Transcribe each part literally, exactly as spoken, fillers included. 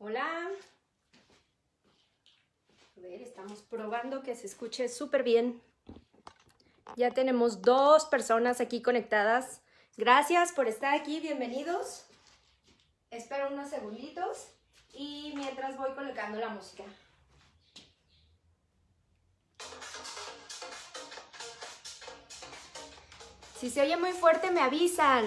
Hola. A ver, estamos probando que se escuche súper bien. Ya tenemos dos personas aquí conectadas. Gracias por estar aquí, bienvenidos. Espero unos segunditos y mientras voy colocando la música. Si se oye muy fuerte me avisan.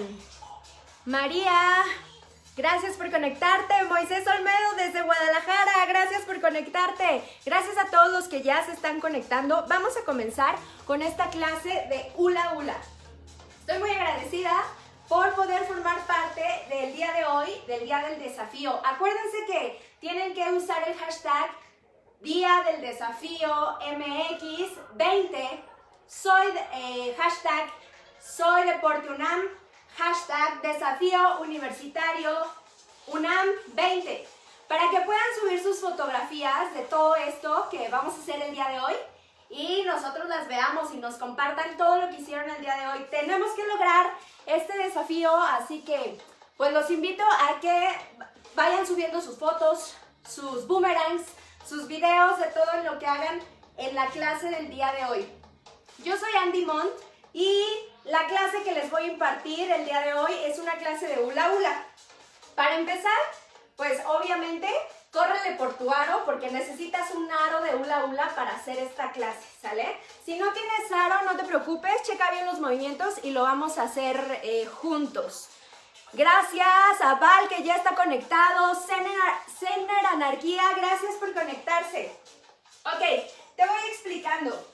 María, gracias por conectarte. Moisés Olmedo desde Guadalajara, gracias por conectarte. Gracias a todos los que ya se están conectando. Vamos a comenzar con esta clase de hula hula. Estoy muy agradecida por poder formar parte del día de hoy, del día del desafío. Acuérdense que tienen que usar el hashtag Día del Desafío M X veinte. Soy, eh, hashtag Soy Deporte UNAM. Hashtag Desafío Universitario UNAM veinte, para que puedan subir sus fotografías de todo esto que vamos a hacer el día de hoy y nosotros las veamos y nos compartan todo lo que hicieron el día de hoy. Tenemos que lograr este desafío, así que pues los invito a que vayan subiendo sus fotos, sus boomerangs, sus videos de todo lo que hagan en la clase del día de hoy. Yo soy Andy Montt y la clase que les voy a impartir el día de hoy es una clase de hula hula. Para empezar, pues obviamente, córrele por tu aro porque necesitas un aro de hula hula para hacer esta clase, ¿sale? Si no tienes aro, no te preocupes, checa bien los movimientos y lo vamos a hacer eh, juntos. Gracias a Val que ya está conectado, Zener Anarquía, gracias por conectarse. Ok, te voy explicando.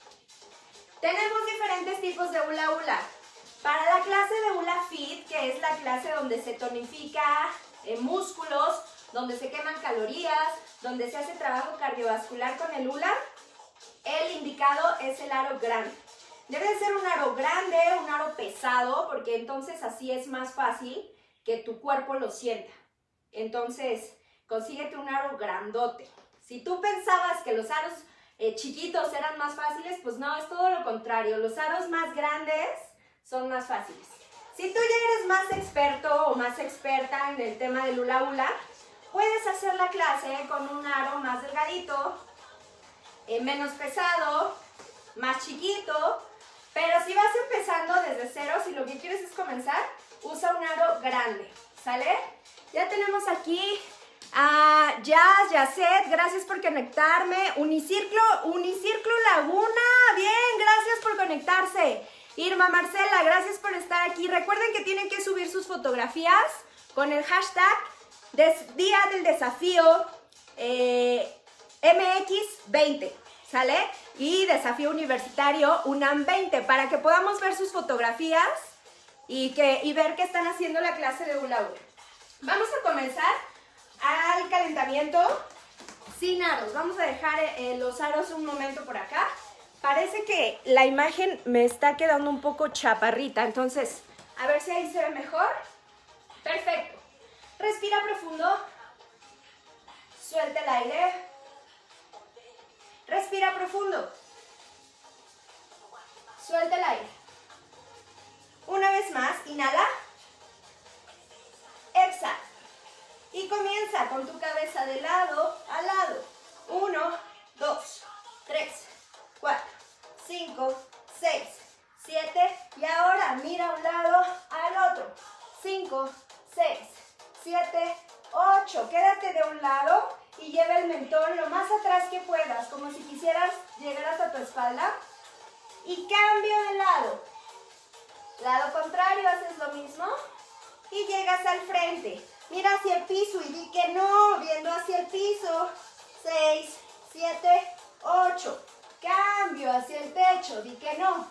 Tenemos diferentes tipos de hula hula. Para la clase de hula fit, que es la clase donde se tonifica eh, músculos, donde se queman calorías, donde se hace trabajo cardiovascular con el hula, el indicado es el aro grande. Debe ser un aro grande, un aro pesado, porque entonces así es más fácil que tu cuerpo lo sienta. Entonces, consíguete un aro grandote. Si tú pensabas que los aros Eh, chiquitos eran más fáciles, pues no, es todo lo contrario. Los aros más grandes son más fáciles. Si tú ya eres más experto o más experta en el tema del hula hula, puedes hacer la clase con un aro más delgadito, eh, menos pesado, más chiquito, pero si vas empezando desde cero, si lo que quieres es comenzar, usa un aro grande, ¿sale? Ya tenemos aquí a Jazz, Yacet, gracias por conectarme. Uniciclo, Uniciclo Laguna, bien, gracias por conectarse. Irma Marcela, gracias por estar aquí. Recuerden que tienen que subir sus fotografías con el hashtag des, Día del Desafío eh, M X veinte, ¿sale? Y Desafío Universitario UNAM veinte, para que podamos ver sus fotografías y, que, y ver que están haciendo la clase de hula hula. Vamos a comenzar al calentamiento sin aros. Vamos a dejar eh, los aros un momento por acá. Parece que la imagen me está quedando un poco chaparrita, entonces a ver si ahí se ve mejor. Perfecto. Respira profundo. Suelta el aire. Respira profundo. Suelta el aire. Una vez más, inhala. Exhala. Y comienza con tu cabeza de lado a lado. Uno, dos, tres, cuatro, cinco, seis, siete. Y ahora mira a un lado al otro. Cinco, seis, siete, ocho. Quédate de un lado y lleva el mentón lo más atrás que puedas, como si quisieras llegar hasta tu espalda. Y cambio de lado. Lado contrario, haces lo mismo. Y llegas al frente. Mira hacia el piso y di que no, viendo hacia el piso. seis, siete, ocho. Cambio hacia el techo, di que no.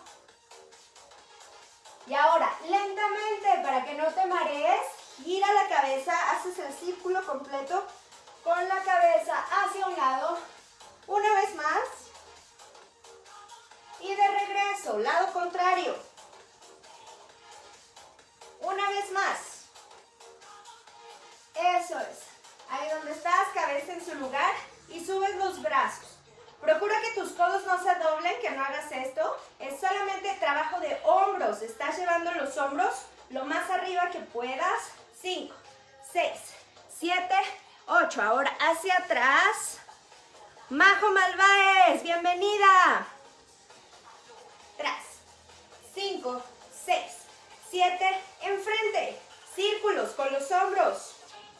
Y ahora, lentamente, para que no te marees, gira la cabeza, haces el círculo completo con la cabeza hacia un lado. Una vez más. Y de regreso, lado contrario. Una vez más. Eso es. Ahí donde estás, cabeza en su lugar y subes los brazos. Procura que tus codos no se doblen, que no hagas esto. Es solamente trabajo de hombros. Estás llevando los hombros lo más arriba que puedas. cinco, seis, siete, ocho. Ahora hacia atrás. Majo Malváez, bienvenida. Atrás. cinco, seis, siete, enfrente. Círculos con los hombros.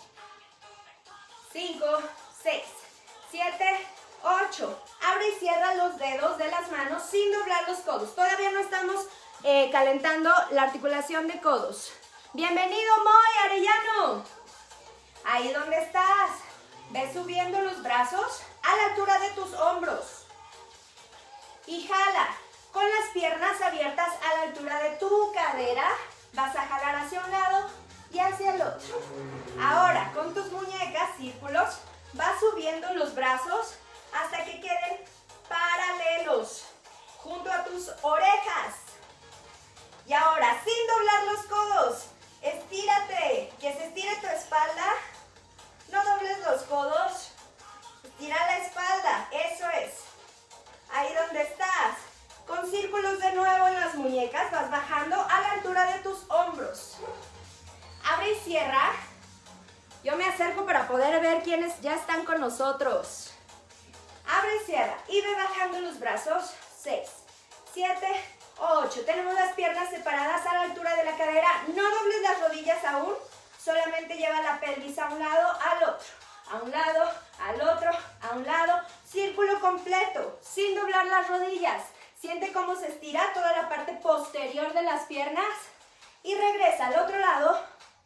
cinco, seis, siete, ocho. Abre y cierra los dedos de las manos sin doblar los codos. Todavía no estamos eh, calentando la articulación de codos. Bienvenido, Moy Arellano. Ahí donde estás. Ve subiendo los brazos a la altura de tus hombros. Y jala con las piernas abiertas a la altura de tu cadera. Vas a jalar hacia un lado y hacia el otro. Ahora, con tus muñecas, círculos, vas subiendo los brazos hasta que queden paralelos junto a tus orejas. Y ahora, sin doblar los codos, estírate, que se estire tu espalda. No dobles los codos. Estira la espalda, eso es. Ahí donde estás. Con círculos de nuevo en las muñecas, vas bajando a la altura de tus hombros. Abre y cierra. Yo me acerco para poder ver quiénes ya están con nosotros. Abre y cierra. Y ve bajando los brazos. seis, siete, ocho. Tenemos las piernas separadas a la altura de la cadera. No dobles las rodillas aún. Solamente lleva la pelvis a un lado, al otro. A un lado, al otro, a un lado. Círculo completo, sin doblar las rodillas. Siente cómo se estira toda la parte posterior de las piernas. Y regresa al otro lado.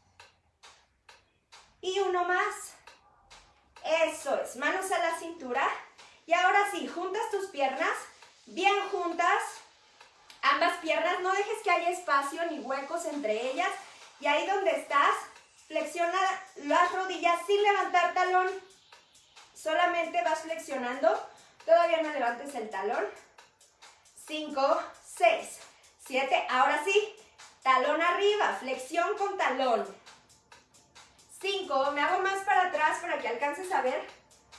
Y uno más. Eso es, manos a la cintura. Y ahora sí, juntas tus piernas, bien juntas. Ambas piernas, no dejes que haya espacio ni huecos entre ellas. Y ahí donde estás, flexiona las rodillas sin levantar talón. Solamente vas flexionando. Todavía no levantes el talón. cinco, seis, siete. Ahora sí, talón arriba, flexión con talón. cinco. Me hago más para atrás para que alcances a ver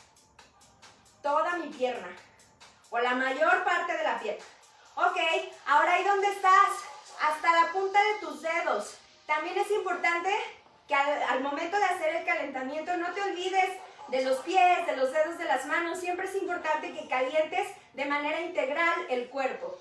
toda mi pierna. O la mayor parte de la pierna. Ok, ahora ahí donde estás, hasta la punta de tus dedos. También es importante que al, al momento de hacer el calentamiento no te olvides de los pies, de los dedos de las manos. Siempre es importante que calientes de manera integral el cuerpo.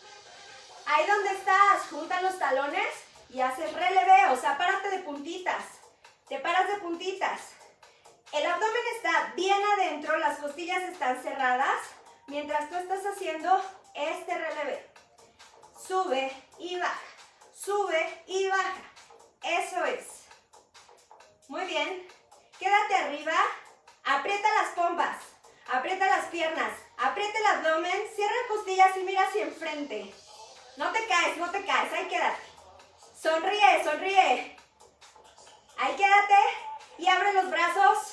Ahí donde estás, junta los talones y haces relevé, o sea, párate de puntitas. Te paras de puntitas. El abdomen está bien adentro, las costillas están cerradas, mientras tú estás haciendo este relevé. Sube y baja, sube y baja. Eso es. Muy bien. Quédate arriba. Aprieta las pompas. Aprieta las piernas. Aprieta el abdomen. Cierra costillas y mira hacia enfrente. No te caes, no te caes. Ahí quédate. Sonríe, sonríe. Ahí quédate. Y abre los brazos.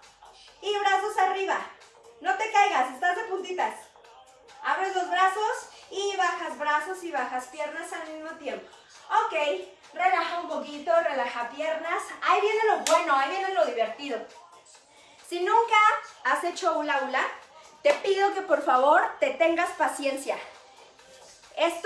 Y brazos arriba. No te caigas, estás de puntitas. Abres los brazos y bajas brazos y bajas piernas al mismo tiempo. Ok. Relaja un poquito, relaja piernas. Ahí viene lo bueno, ahí viene lo divertido. Si nunca has hecho hula hula, te pido que por favor te tengas paciencia. Esto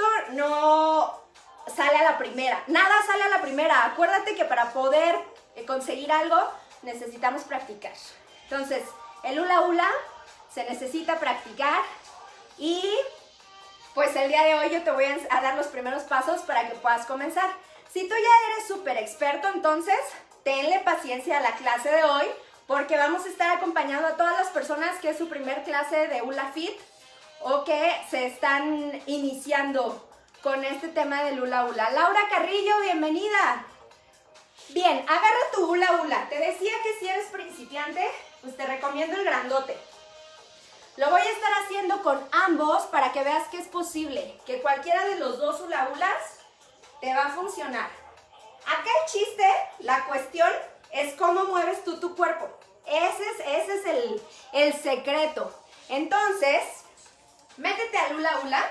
no sale a la primera. Nada sale a la primera. Acuérdate que para poder conseguir algo necesitamos practicar. Entonces, el hula hula se necesita practicar y pues el día de hoy yo te voy a dar los primeros pasos para que puedas comenzar. Si tú ya eres súper experto, entonces tenle paciencia a la clase de hoy porque vamos a estar acompañando a todas las personas que es su primer clase de Hula Fit o que se están iniciando con este tema del hula hula. Laura Carrillo, bienvenida. Bien, agarra tu hula hula. Te decía que si eres principiante, pues te recomiendo el grandote. Lo voy a estar haciendo con ambos para que veas que es posible, que cualquiera de los dos hula hulas te va a funcionar. Acá el chiste, la cuestión, es cómo mueves tú tu cuerpo. Ese es, ese es el, el secreto. Entonces, métete al hula hula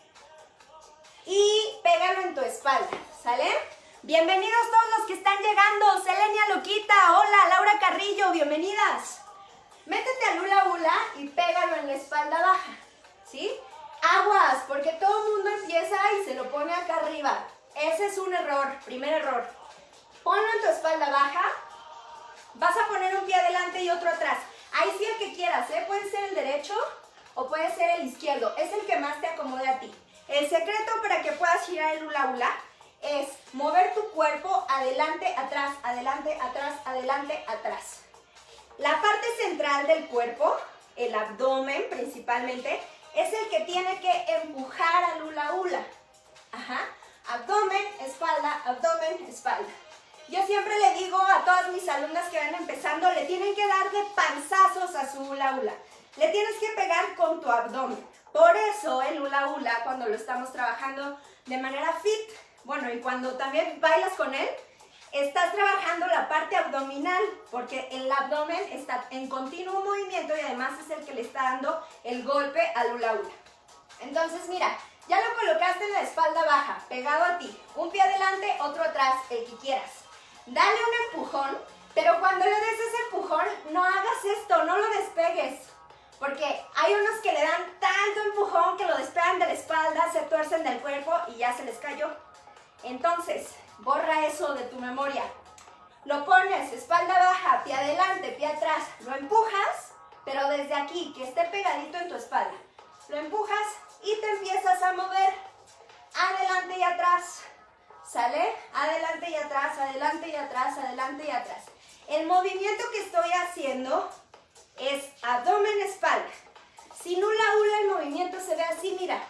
y pégalo en tu espalda, ¿sale? Bienvenidos todos los que están llegando. Selenia Loquita, hola, Laura Carrillo, bienvenidas. Métete al hula hula y pégalo en la espalda baja, ¿sí? Aguas, porque todo el mundo empieza y se lo pone acá arriba. Ese es un error, primer error. Ponlo en tu espalda baja Vas a poner un pie adelante y otro atrás. Ahí sí el que quieras, ¿eh? Puede ser el derecho o puede ser el izquierdo. Es el que más te acomode a ti. El secreto para que puedas girar el hula hula es mover tu cuerpo adelante, atrás, adelante, atrás, adelante, atrás. La parte central del cuerpo, el abdomen principalmente, es el que tiene que empujar al hula hula. Ajá. Abdomen, espalda, abdomen, espalda. Yo siempre le digo a todas mis alumnas que van empezando, le tienen que dar de panzazos a su hula hula. Le tienes que pegar con tu abdomen. Por eso el hula hula, cuando lo estamos trabajando de manera fit, bueno, y cuando también bailas con él, estás trabajando la parte abdominal, porque el abdomen está en continuo movimiento y además es el que le está dando el golpe al hula hula. Entonces, mira, ya lo colocaste en la espalda baja, pegado a ti. Un pie adelante, otro atrás, el que quieras. Dale un empujón, pero cuando le des ese empujón, no hagas esto, no lo despegues. Porque hay unos que le dan tanto empujón que lo despegan de la espalda, se tuercen del cuerpo y ya se les cayó. Entonces, borra eso de tu memoria. Lo pones, espalda baja, pie adelante, pie atrás. Lo empujas, pero desde aquí, que esté pegadito en tu espalda. Lo empujas y te empiezas a mover. Adelante y atrás. ¿Sale? Adelante y atrás, adelante y atrás, adelante y atrás. El movimiento que estoy haciendo es abdomen, espalda. Sin hula hula el movimiento se ve así, mira.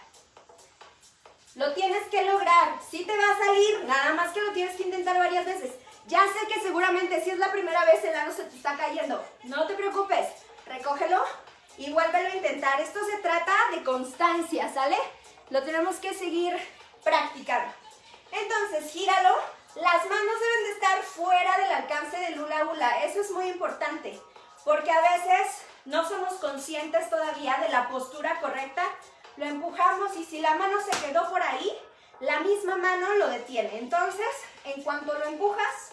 Lo tienes que lograr. Sí te va a salir, nada más que lo tienes que intentar varias veces. Ya sé que seguramente si es la primera vez el ano se te está cayendo. No te preocupes, recógelo y vuélvelo a intentar. Esto se trata de constancia, ¿sale? Lo tenemos que seguir practicando. Entonces, gíralo. Las manos deben de estar fuera del alcance del hula hula. Eso es muy importante, porque a veces no somos conscientes todavía de la postura correcta. Lo empujamos y si la mano se quedó por ahí, la misma mano lo detiene. Entonces, en cuanto lo empujas,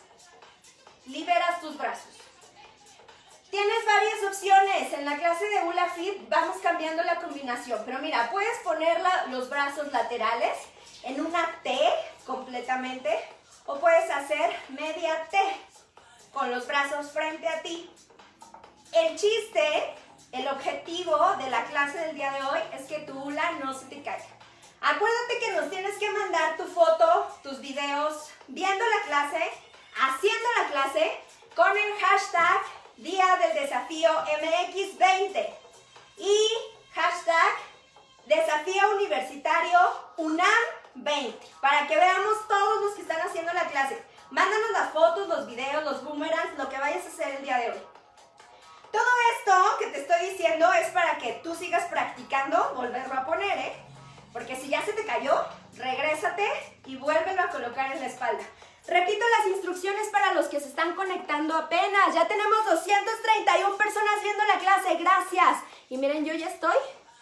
liberas tus brazos. Tienes varias opciones. En la clase de Hula Fit vamos cambiando la combinación. Pero mira, puedes poner la, los brazos laterales en una T completamente. O puedes hacer media T con los brazos frente a ti. El chiste, el objetivo de la clase del día de hoy es que tu hula no se te caiga. Acuérdate que nos tienes que mandar tu foto, tus videos, viendo la clase, haciendo la clase, con el hashtag Día del Desafío M X veinte y hashtag Desafío Universitario UNAM veinte, para que veamos todos los que están haciendo la clase. Mándanos las fotos, los videos, los boomerangs, lo que vayas a hacer el día de hoy. Todo esto que te estoy diciendo es para que tú sigas practicando, volverlo a poner, ¿eh? Porque si ya se te cayó, regrésate y vuélvelo a colocar en la espalda. Repito las instrucciones para los que se están conectando apenas. Ya tenemos doscientas treinta y una personas viendo la clase, gracias. Y miren, yo ya estoy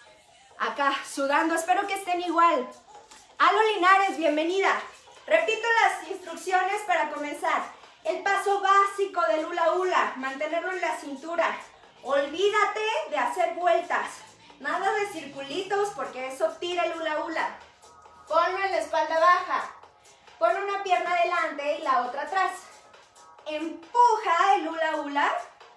acá sudando, espero que estén igual. Alo Linares, bienvenida. Repito las instrucciones para comenzar. El paso básico del hula hula, mantenerlo en la cintura. Olvídate de hacer vueltas. Nada de circulitos porque eso tira el hula hula. Ponlo en la espalda baja. Pon una pierna adelante y la otra atrás. Empuja el hula hula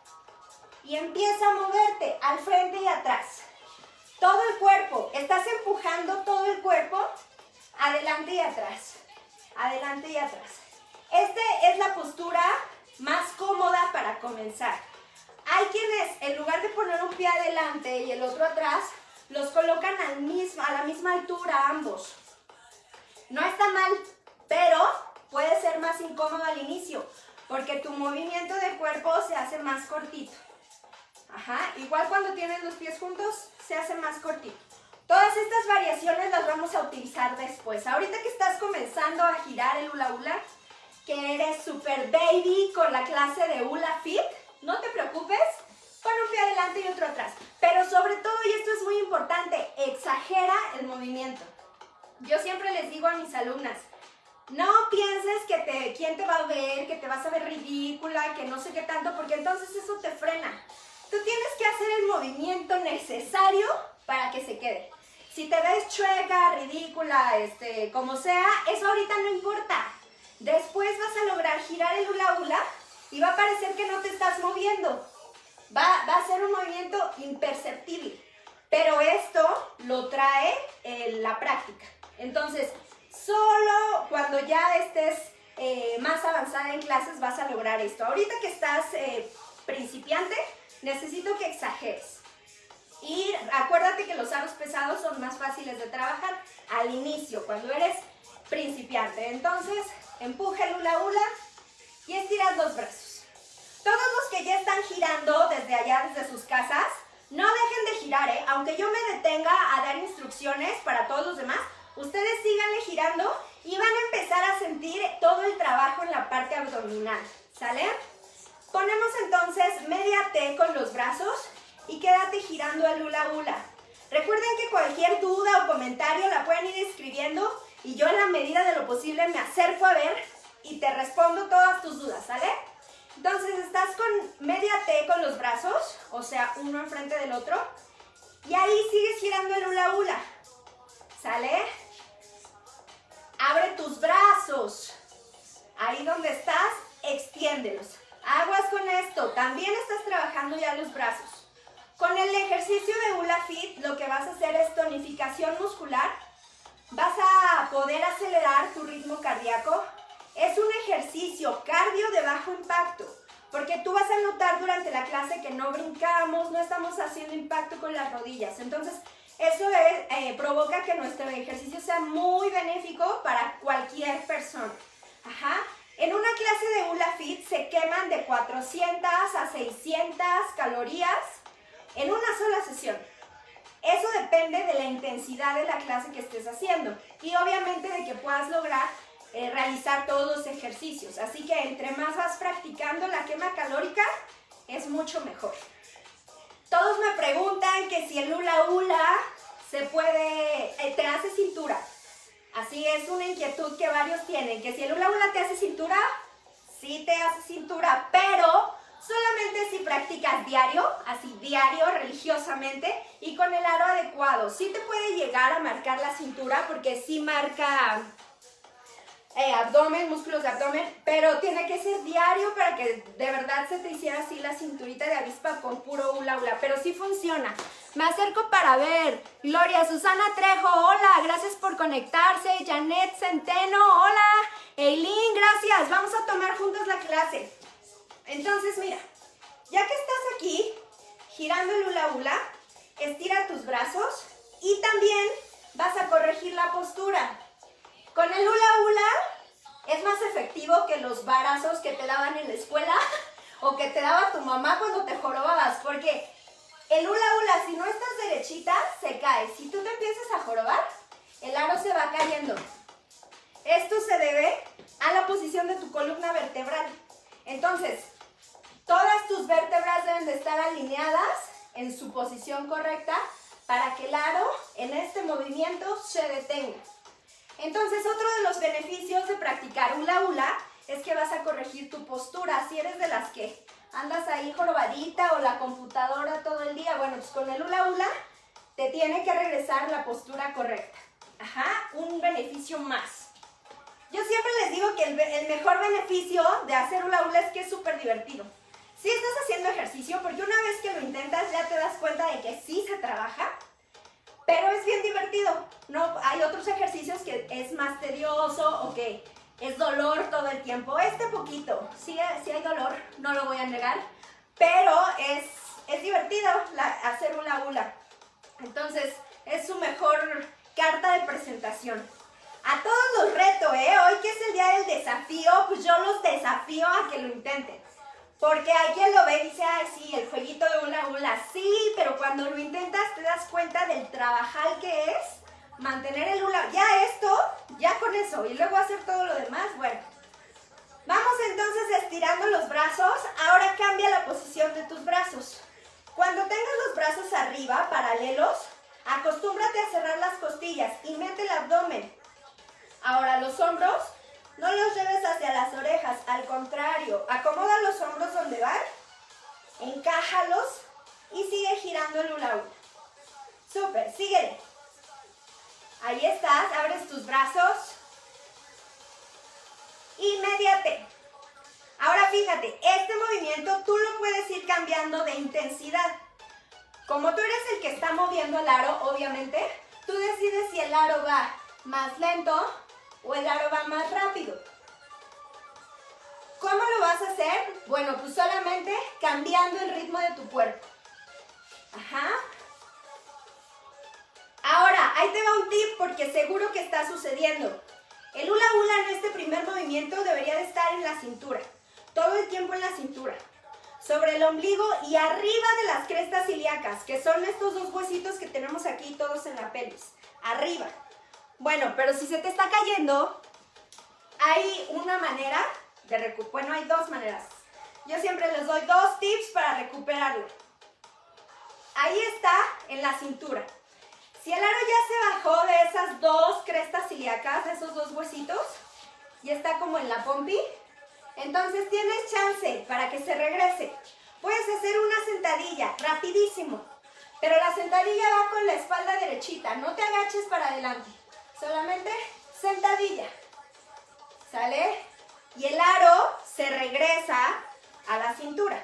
y empieza a moverte al frente y atrás. Todo el cuerpo. Estás empujando todo el cuerpo adelante y atrás. Adelante y atrás. Esta es la postura más cómoda para comenzar. Hay quienes, en lugar de poner un pie adelante y el otro atrás, los colocan al mismo, a la misma altura ambos. No está mal, pero puede ser más incómodo al inicio, porque tu movimiento de cuerpo se hace más cortito. Ajá, igual cuando tienes los pies juntos, se hace más cortito. Todas estas variaciones las vamos a utilizar después. Ahorita que estás comenzando a girar el hula hula, que eres super baby con la clase de Hula Fit, no te preocupes, pon un pie adelante y otro atrás. Pero sobre todo, y esto es muy importante, exagera el movimiento. Yo siempre les digo a mis alumnas, no pienses que te, quién te va a ver, que te vas a ver ridícula, que no sé qué tanto, porque entonces eso te frena. Tú tienes que hacer el movimiento necesario para que se quede. Si te ves chueca, ridícula, este, como sea, eso ahorita no importa. Después vas a lograr girar el hula hula y va a parecer que no te estás moviendo. Va, va a ser un movimiento imperceptible, pero esto lo trae eh, la práctica. Entonces, solo cuando ya estés eh, más avanzada en clases vas a lograr esto. Ahorita que estás eh, principiante, necesito que exageres. Y acuérdate que los aros pesados son más fáciles de trabajar al inicio, cuando eres principiante. Entonces, empuja el hula hula y estiras los brazos. Todos los que ya están girando desde allá, desde sus casas, no dejen de girar, ¿eh? Aunque yo me detenga a dar instrucciones para todos los demás, ustedes síganle girando y van a empezar a sentir todo el trabajo en la parte abdominal, ¿sale? Ponemos entonces media T con los brazos y quédate girando el hula hula. Recuerden que cualquier duda o comentario la pueden ir escribiendo y yo en la medida de lo posible me acerco a ver y te respondo todas tus dudas, ¿sale? Entonces estás con media T con los brazos, o sea, uno enfrente del otro, y ahí sigues girando el hula hula, ¿sale? Abre tus brazos, ahí donde estás, extiéndelos. Aguas con esto, también estás trabajando ya los brazos. Con el ejercicio de Hula Fit lo que vas a hacer es tonificación muscular, vas a poder acelerar tu ritmo cardíaco. Es un ejercicio cardio de bajo impacto, porque tú vas a notar durante la clase que no brincamos, no estamos haciendo impacto con las rodillas. Entonces, eso es, eh, provoca que nuestro ejercicio sea muy benéfico para cualquier persona. Ajá. En una clase de Hula Fit se queman de cuatrocientas a seiscientas calorías en una sola sesión. Eso depende de la intensidad de la clase que estés haciendo y obviamente de que puedas lograr Eh, realizar todos los ejercicios. Así que entre más vas practicando la quema calórica, es mucho mejor. Todos me preguntan que si el hula hula se puede, eh, te hace cintura. Así es una inquietud que varios tienen, que si el hula hula te hace cintura, sí te hace cintura, pero solamente si practicas diario, así diario, religiosamente, y con el aro adecuado. Sí te puede llegar a marcar la cintura, porque sí marca Eh, abdomen, músculos de abdomen, pero tiene que ser diario para que de verdad se te hiciera así la cinturita de avispa con puro hula hula, pero sí funciona. Me acerco para ver. Gloria Susana Trejo, hola, gracias por conectarse. Janet Centeno, hola. Eileen, gracias, vamos a tomar juntos la clase. Entonces mira, ya que estás aquí girando el hula hula, estira tus brazos y también vas a corregir la postura. Con el hula hula es más efectivo que los varazos que te daban en la escuela o que te daba tu mamá cuando te jorobabas, porque el hula hula, si no estás derechita, se cae. Si tú te empiezas a jorobar, el aro se va cayendo. Esto se debe a la posición de tu columna vertebral. Entonces, todas tus vértebras deben de estar alineadas en su posición correcta para que el aro en este movimiento se detenga. Entonces, otro de los beneficios de practicar hula hula es que vas a corregir tu postura. Si eres de las que andas ahí jorobadita o la computadora todo el día, bueno, pues con el hula hula te tiene que regresar la postura correcta. Ajá, un beneficio más. Yo siempre les digo que el, el mejor beneficio de hacer hula hula es que es súper divertido. Sí estás haciendo ejercicio, porque una vez que lo intentas ya te das cuenta de que sí se trabaja, pero es bien divertido. No, hay otros ejercicios que es más tedioso o que es dolor todo el tiempo. Este poquito, sí, sí hay dolor, no lo voy a negar, pero es, es divertido la, hacer hula hula. Entonces, es su mejor carta de presentación. A todos los reto, ¿eh? Hoy que es el día del desafío, pues yo los desafío a que lo intenten. Porque hay quien lo ve y dice, ay, sí, el jueguito de hula hula, sí, pero cuando lo intentas te das cuenta del trabajal que es mantener el hula. Ya esto, ya con eso, y luego hacer todo lo demás, bueno. Vamos entonces estirando los brazos. Ahora cambia la posición de tus brazos. Cuando tengas los brazos arriba, paralelos, acostúmbrate a cerrar las costillas y mete el abdomen. Ahora los hombros, no los lleves hacia las orejas, al contrario, acomoda los hombros donde van, encájalos y sigue girando el hula hula. Súper, síguele. Ahí estás, abres tus brazos y médiate. Ahora fíjate, este movimiento tú lo puedes ir cambiando de intensidad. Como tú eres el que está moviendo el aro, obviamente, tú decides si el aro va más lento o el aro va más rápido. ¿Cómo lo vas a hacer? Bueno, pues solamente cambiando el ritmo de tu cuerpo. Ajá. Ahora, ahí te va un tip porque seguro que está sucediendo. El hula hula en este primer movimiento debería de estar en la cintura. Todo el tiempo en la cintura. Sobre el ombligo y arriba de las crestas ilíacas, que son estos dos huesitos que tenemos aquí todos en la pelvis. Arriba. Bueno, pero si se te está cayendo, hay una manera de recuperar. Bueno, hay dos maneras. Yo siempre les doy dos tips para recuperarlo. Ahí está en la cintura. Si el aro ya se bajó de esas dos crestas ilíacas, de esos dos huesitos, y está como en la pompi, entonces tienes chance para que se regrese. Puedes hacer una sentadilla, rapidísimo, pero la sentadilla va con la espalda derechita, no te agaches para adelante, solamente sentadilla, ¿sale? Y el aro se regresa a la cintura.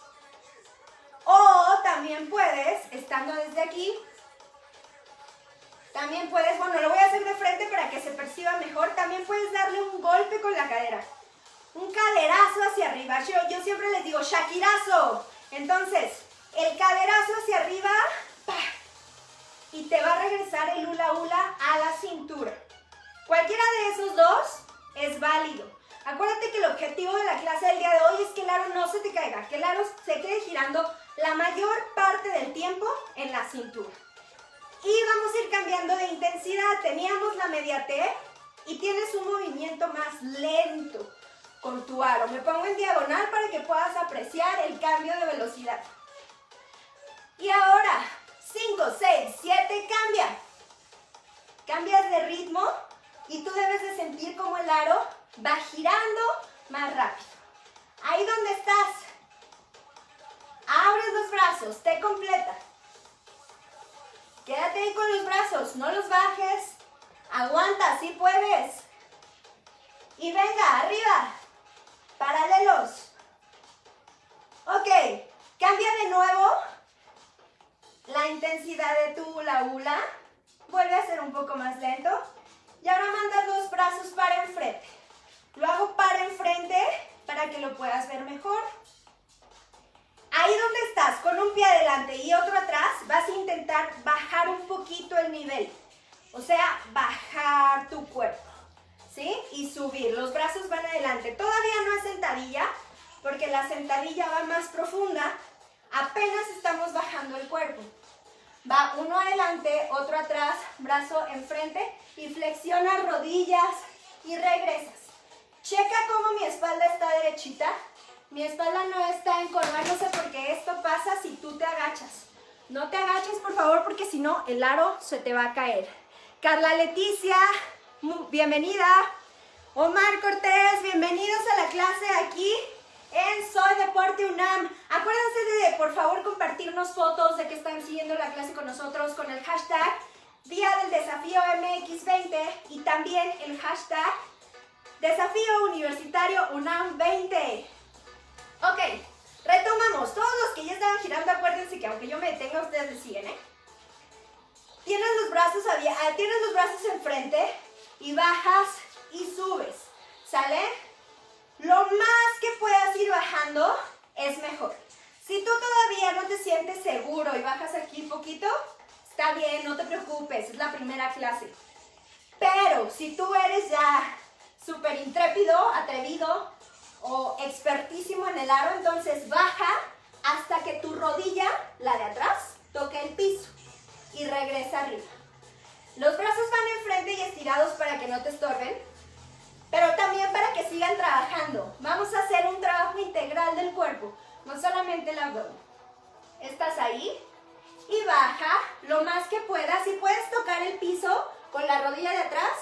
O también puedes, estando desde aquí, también puedes, bueno, lo voy a hacer de frente para que se perciba mejor, también puedes darle un golpe con la cadera. Un caderazo hacia arriba. Yo, yo siempre les digo shakirazo. Entonces, el caderazo hacia arriba, ¡pah! Y te va a regresar el hula hula a la cintura. Cualquiera de esos dos es válido. Acuérdate que el objetivo de la clase del día de hoy es que el aro no se te caiga, que el aro se quede girando la mayor parte del tiempo en la cintura. Y vamos a ir cambiando de intensidad. Teníamos la media T y tienes un movimiento más lento con tu aro. Me pongo en diagonal para que puedas apreciar el cambio de velocidad. Y ahora, cinco, seis, siete, cambia. Cambias de ritmo y tú debes de sentir como el aro va girando más rápido. Ahí donde estás, abres los brazos, te completa. Quédate ahí con los brazos, no los bajes. Aguanta, sí puedes. Y venga, arriba. Paralelos. Ok, cambia de nuevo la intensidad de tu hula hula. Vuelve a ser un poco más lento. Y ahora manda los brazos para enfrente. Lo hago para enfrente para que lo puedas ver mejor. Ahí donde estás, con un pie adelante y otro atrás, vas a intentar bajar un poquito el nivel. O sea, bajar tu cuerpo. ¿Sí? Y subir. Los brazos van adelante. Todavía no es sentadilla, porque la sentadilla va más profunda. Apenas estamos bajando el cuerpo. Va uno adelante, otro atrás, brazo enfrente y flexionas rodillas y regresas. Checa cómo mi espalda está derechita. Mi espalda no está encorvándose porque esto pasa si tú te agachas. No te agaches, por favor, porque si no, el aro se te va a caer. Carla Leticia, bienvenida. Omar Cortés, bienvenidos a la clase aquí en Soy Deporte UNAM. Acuérdense de, por favor, compartirnos fotos de que están siguiendo la clase con nosotros con el hashtag Día del Desafío M X veinte y también el hashtag Desafío Universitario UNAM veinte. Ok, retomamos. Todos los que ya estaban girando, acuérdense que aunque yo me detenga, ustedes le siguen, ¿eh? Tienes los brazos, tienes los brazos enfrente y bajas y subes, ¿sale? Lo más que puedas ir bajando es mejor. Si tú todavía no te sientes seguro y bajas aquí poquito, está bien, no te preocupes, es la primera clase. Pero si tú eres ya súper intrépido, atrevido o expertísimo en el aro, entonces baja hasta que tu rodilla, la de atrás, toque el piso y regresa arriba. Los brazos van enfrente y estirados para que no te estorben, pero también para que sigan trabajando. Vamos a hacer un trabajo integral del cuerpo, no solamente el abdomen. Estás ahí y baja lo más que puedas. Si puedes tocar el piso con la rodilla de atrás,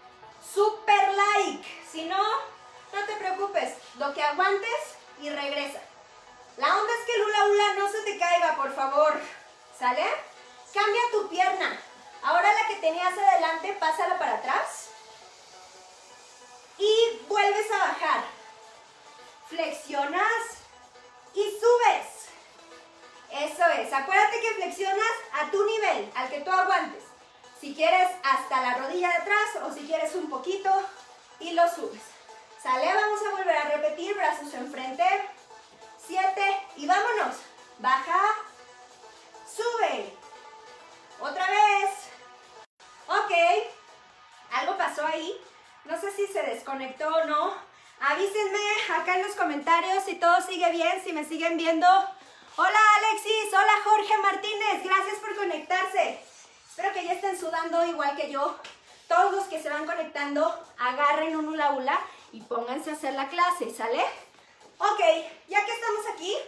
super like. Si no, no te preocupes, lo que aguantes y regresa. La onda es que el hula hula no se te caiga, por favor, ¿sale? Cambia tu pierna. Ahora la que tenías adelante, pásala para atrás. Y vuelves a bajar. flexionas y subes. Eso es, acuérdate que flexionas a tu nivel, al que tú aguantes. Si quieres hasta la rodilla de atrás o si quieres un poquito y lo subes. ¿Sale? Vamos a volver a repetir, brazos enfrente. Siete y vámonos. Baja, sube. Otra vez. Ok. Algo pasó ahí. No sé si se desconectó o no. Avísenme acá en los comentarios si todo sigue bien, si me siguen viendo. Hola Alexis, hola Jorge Martínez, gracias por conectarse. Espero que ya estén sudando igual que yo. Todos los que se van conectando, agarren un hula hula y pónganse a hacer la clase, ¿sale? Ok, ya que estamos aquí,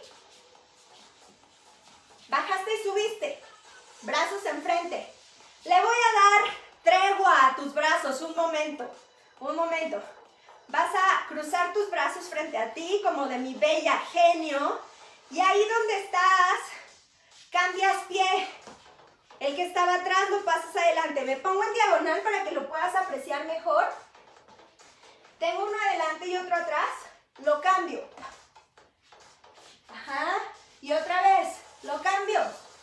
bajaste y subiste, brazos enfrente. Le voy a dar tregua a tus brazos, un momento, un momento. Vas a cruzar tus brazos frente a ti como de mi bella genio. Y ahí donde estás, cambias pie. El que estaba atrás lo pasas adelante. Me pongo en diagonal para que lo puedas apreciar mejor. Tengo uno adelante y otro atrás. Lo cambio. Ajá. Y otra vez, lo cambio.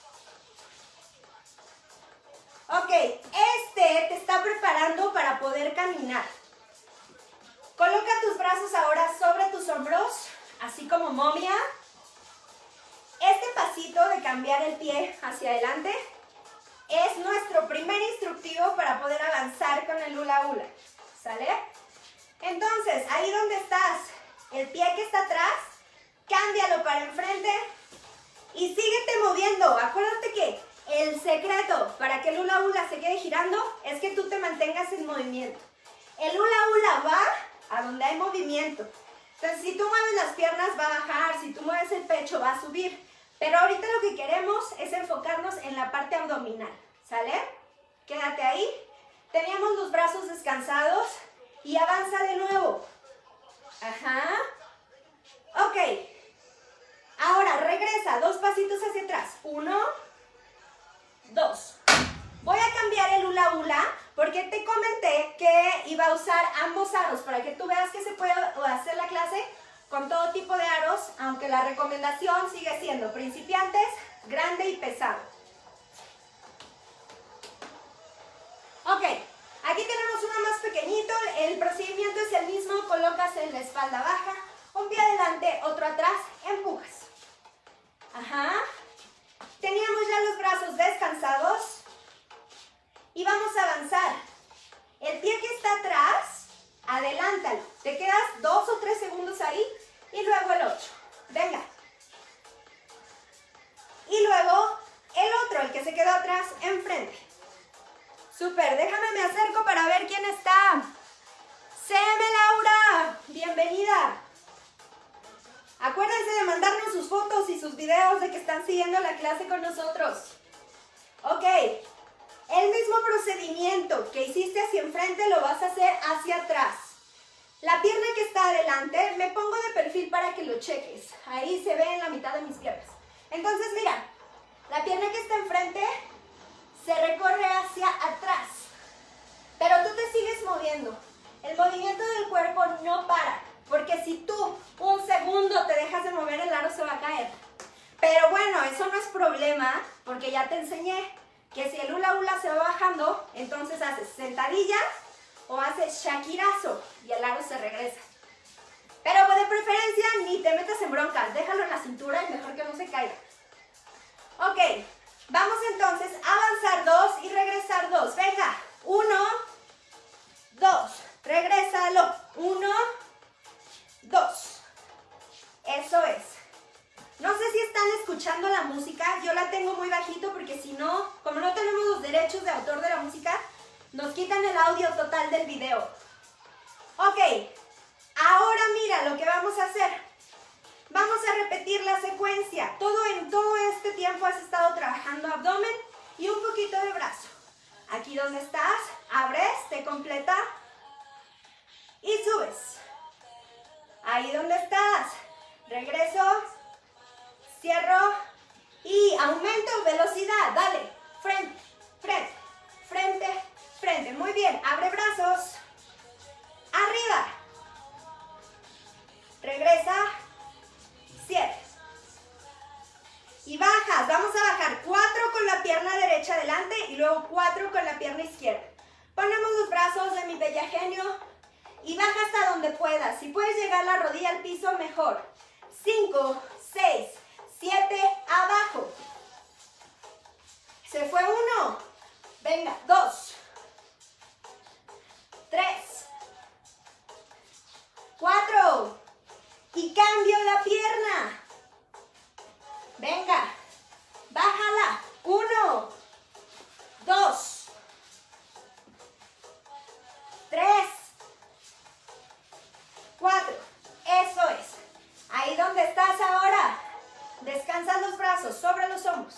Ok, este te está preparando para poder caminar. Coloca tus brazos ahora sobre tus hombros, así como momia. Este pasito de cambiar el pie hacia adelante es nuestro primer instructivo para poder avanzar con el hula hula. ¿Sale? Entonces, ahí donde estás, el pie que está atrás, cámbialo para enfrente y síguete moviendo. Acuérdate que el secreto para que el hula hula se quede girando es que tú te mantengas en movimiento. El hula hula va a donde hay movimiento. Entonces, si tú mueves las piernas va a bajar, si tú mueves el pecho va a subir. Pero ahorita lo que queremos es enfocarnos en la parte abdominal, ¿sale? Quédate ahí. Teníamos los brazos descansados y avanza de nuevo. Ajá. Ok. Ahora regresa, dos pasitos hacia atrás. Uno, dos. Voy a cambiar el hula hula porque te comenté que iba a usar ambos aros para que tú veas que se puede hacer la clase con todo tipo de aros, aunque la recomendación sigue siendo principiantes, grande y pesado. Ok, aquí tenemos uno más pequeñito, el procedimiento es el mismo, colocas en la espalda baja, un pie adelante, otro atrás, empujas. Ajá. Teníamos ya los brazos descansados y vamos a avanzar. El pie que está atrás, adelántalo. Te quedas dos o tres segundos ahí y luego el otro. Venga. Y luego el otro, el que se quedó atrás, enfrente. Súper, déjame me acerco para ver quién está. C M Laura, bienvenida. Acuérdense de mandarnos sus fotos y sus videos de que están siguiendo la clase con nosotros. Ok, el mismo procedimiento que hiciste hacia enfrente lo vas a hacer hacia atrás. La pierna que está adelante, me pongo de perfil para que lo cheques. Ahí se ve en la mitad de mis piernas. Entonces mira, la pierna que está enfrente se recorre hacia atrás. Pero tú te sigues moviendo. El movimiento del cuerpo no para. Porque si tú un segundo te dejas de mover, el aro se va a caer. Pero bueno, eso no es problema, porque ya te enseñé que si el hula hula se va bajando, entonces haces sentadilla o haces shakirazo y el aro se regresa. Pero de preferencia ni te metas en broncas, déjalo en la cintura y mejor que no se caiga. Ok, vamos entonces a avanzar dos y regresar dos. Venga, uno, dos, regrésalo, uno, dos. Eso es. No sé si están escuchando la música, yo la tengo muy bajito porque si no, como no tenemos los derechos de autor de la música, nos quitan el audio total del video. Ok, ahora mira lo que vamos a hacer. Vamos a repetir la secuencia. Todo en todo este tiempo has estado trabajando abdomen y un poquito de brazo. Aquí donde estás, abres, te completa y subes. Ahí donde estás, regreso, cierro y aumento velocidad. Dale, frente, frente, frente, frente. Muy bien, abre brazos. Arriba. Regresa. donde puedas. Si puedes llegar la rodilla al piso, mejor. cinco, seis, siete, abajo. Se fue uno. Venga, dos. Tres. Cuatro. Y cambio la pierna. Venga. Bájala. Uno. Dos. Tres. Cuatro. Eso es. Ahí donde estás ahora. Descansa los brazos sobre los hombros.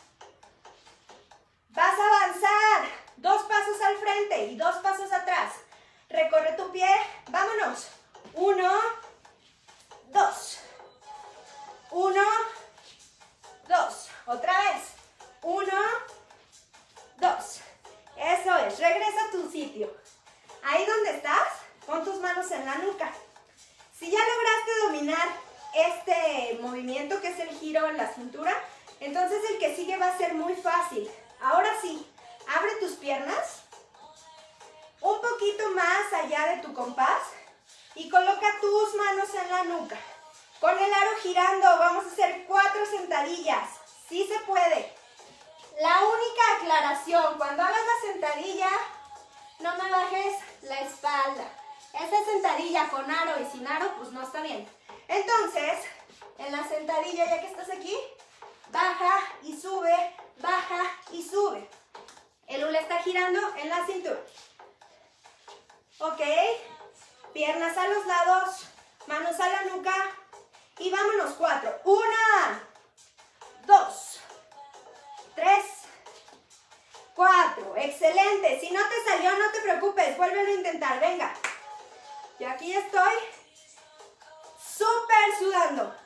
Vas a avanzar. Dos pasos al frente y dos pasos atrás. Recorre tu pie. Vámonos. Uno. Dos. Uno. Dos. Otra vez. Uno. Dos. Eso es. Regresa a tu sitio. Ahí donde estás, pon tus manos en la nuca. Si ya lograste dominar este movimiento que es el giro en la cintura, entonces el que sigue va a ser muy fácil. Ahora sí, abre tus piernas un poquito más allá de tu compás y coloca tus manos en la nuca. Con el aro girando vamos a hacer cuatro sentadillas. Sí se puede. La única aclaración, cuando hagas la sentadilla, no me bajes la espalda. Esta sentadilla con aro y sin aro, pues no está bien. Entonces, en la sentadilla, ya que estás aquí, baja y sube, baja y sube. El hula está girando en la cintura. Ok, piernas a los lados, manos a la nuca y vámonos, cuatro. Una, dos, tres, cuatro. Excelente. Si no te salió, no te preocupes, vuélvelo a intentar, venga. Yo aquí estoy súper sudando.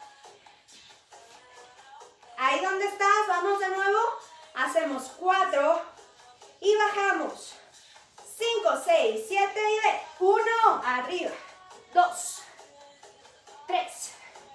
Ahí donde estás, vamos de nuevo. Hacemos cuatro y bajamos. Cinco, seis, siete y ve. Uno, arriba. Dos, tres,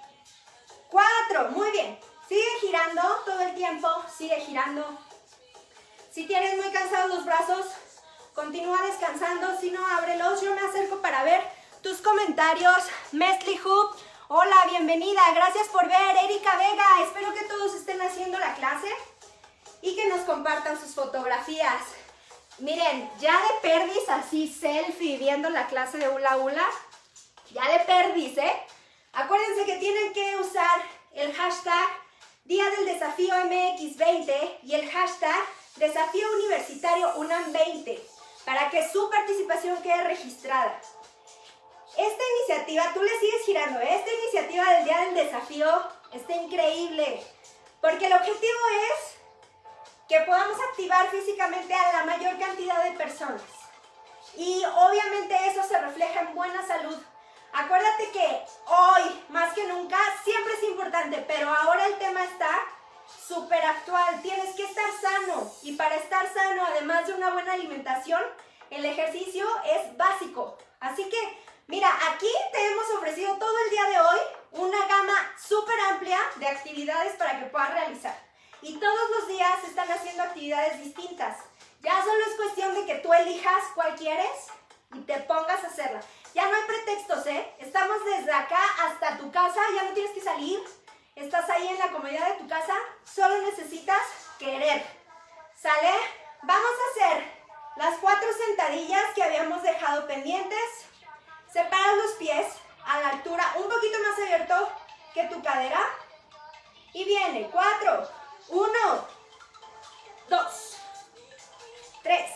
cuatro. Muy bien. Sigue girando todo el tiempo. Sigue girando. Si tienes muy cansados los brazos, continúa descansando. Si no, ábrelos. Yo me acerco para ver tus comentarios. Mesli Hoop. Hola, bienvenida. Gracias por ver. Erika Vega. Espero que todos estén haciendo la clase y que nos compartan sus fotografías. Miren, ya de perdis así selfie viendo la clase de hula hula. Ya de perdis, ¿eh? Acuérdense que tienen que usar el hashtag Día del Desafío M X veinte y el hashtag Desafío Universitario UNAM veinte para que su participación quede registrada. Esta iniciativa, tú le sigues girando, ¿eh? Esta iniciativa del Día del Desafío está increíble porque el objetivo es que podamos activar físicamente a la mayor cantidad de personas. Y obviamente eso se refleja en buena salud. Acuérdate que hoy, más que nunca, siempre es importante, pero ahora el tema está súper actual. Tienes que estar sano. Y para estar sano, además de una buena alimentación, el ejercicio es básico. Así que, mira, aquí te hemos ofrecido todo el día de hoy una gama súper amplia de actividades para que puedas realizar. Y todos los días están haciendo actividades distintas. Ya solo es cuestión de que tú elijas cuál quieres y te pongas a hacerla. Ya no hay pretextos, ¿eh? Estamos desde acá hasta tu casa, ya no tienes que salir. Estás ahí en la comodidad de tu casa, solo necesitas querer. ¿Sale? Vamos a hacer las cuatro sentadillas que habíamos dejado pendientes. Separa los pies a la altura, un poquito más abierto que tu cadera. Y viene, cuatro. Uno, dos, tres,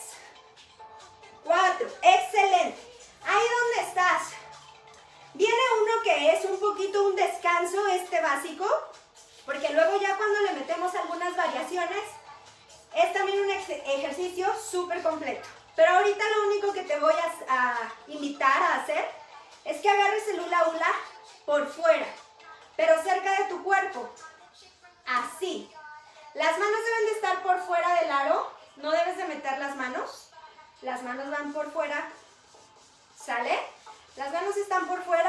cuatro. Excelente. Ahí donde estás. Viene uno que es un poquito un descanso, este básico, porque luego ya cuando le metemos algunas variaciones, es también un ejercicio súper completo. Pero ahorita lo único que te voy a, a invitar a hacer es que agarres el hula hula por fuera, pero cerca de tu cuerpo. Así. Las manos deben de estar por fuera del aro, no debes de meter las manos. Las manos van por fuera. ¿Sale? Las manos están por fuera.